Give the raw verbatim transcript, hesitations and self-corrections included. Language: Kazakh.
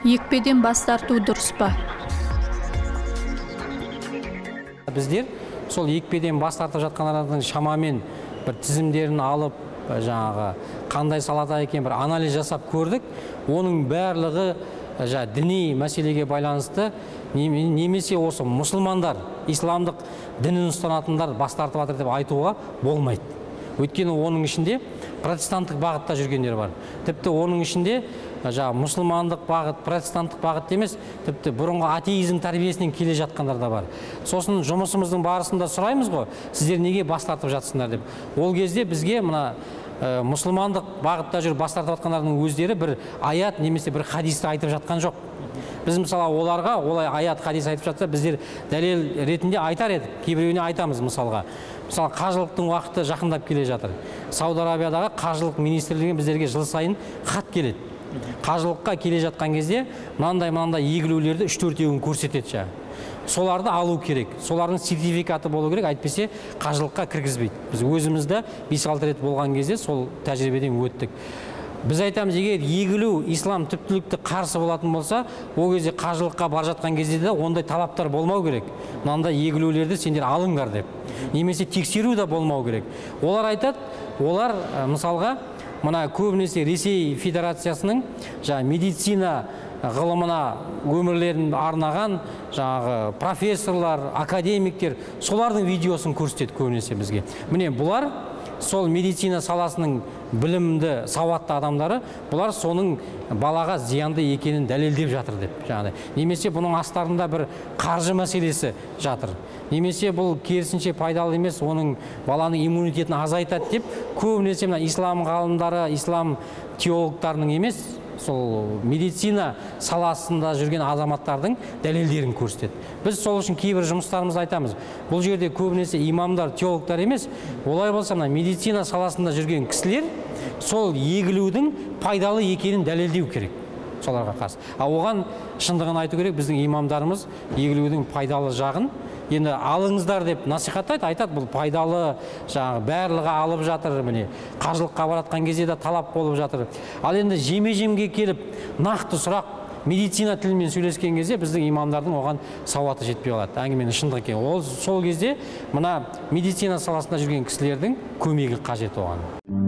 екпеден бас тарту дұрыс па? Біздер сол екпеден бас тартып жатқандардың шамамен бір тізімдерін алып, жаңағы қандай салада екен бір анализ жасап көрдік. Оның барлығы діни мәселеге байланысты немесе осы мұсылмандар, исламдық дінін ұстанатындар бас тартып жатыр деп айтуға болмайды. Өйткені оның ішінде протестанттық бағытта жүргендер бар. Тіпті оның ішінде мұсылмандық бағыт, протестанттық бағыт емес, тіпті бұрынғы атеизм тәрбиесінен келе жатқандар да бар. Сосын жұмысымыздың барысында сұраймыз ғой, сіздер неге бас тартып жатсыңдар деп. Ол кезде бізге мына мұсылмандық бағытта жүріп бас тартып жатқандардың өздері бір аят немесе бір хадисті айтып жатқан жоқ. Біз мысалы оларға олай аят хадис айтып жатса, біздер дәлел ретінде айтар едік. Кейбіреуіне айтамыз мысалға. Мысалы, қажылықтың уақыты жақындап келе жатыр. Сауд Арабиядағы қажылық министрлігінен біздерге жыл сайын хат келеді. Қажылыққа келе жатқан кезде мынандай-мынандай егілулерді үш төртеуін көрсетеді жаңа. Соларды алу керек. Солардың сертификаты болу керек, әйтпесе қажылыққа кіргізбейді. Біз өзімізді бес алты рет болған кезде сол тәжірибеден өттік. Біз айтамыз, егер егілу ислам түптілікті қарсы болатын болса, ол кезде қажылыққа бар жатқан кезде де ондай талаптар болмау керек. Мынандай егілулерді сендер алыңдар деп. Немесе тексеру да болмау керек. Олар айтады, олар мысалға мына көбінесе Ресей Федерациясының жаңа медицина ғылымына өмірлерін арнаған жаңағы профессорлар, академиктер, солардың видеосын көрсетеді көбінесе бізге. Міне бұлар сол медицина саласының білімді, сауатты адамдары, бұлар соның балаға зиянды екенін дәлелдеп жатыр деп жаңағыдай. Немесе бұның астарында бір қаржы мәселесі жатыр. Немесе бұл керісінше пайдалы емес, оның баланың иммунитетін азайтады деп, көбінесе мына ислам ғалымдары, ислам теологтарының емес, сол медицина саласында жүрген азаматтардың дәлелдерін көрсетеді. Біз сол үшін кейбір жұмыстарымызды айтамыз. Бұл жерде көбінесе имамдар, теологтар емес, олай болса мына медицина саласында жүрген кісілер сол егілудің пайдалы екенін дәлелдеу керек соларға қарсы. А оған шындығын айту керек, біздің имамдарымыз егілудің пайдалы жағын енді алыңыздар деп насихаттайды, айтады, бұл пайдалы, жаңағы барлығы алып жатыр, міне қажылыққа баратқан кезде де талап болып жатыр. Ал енді жеме-жемге келіп нақты сұрақ медицина тілімен сөйлескен кезде біздің имамдардың оған сауаты жетпей қалады. Әңгіменің шындығы екен. Ол сол кезде мына медицина саласында жүрген кісілердің көмегі қажет оған.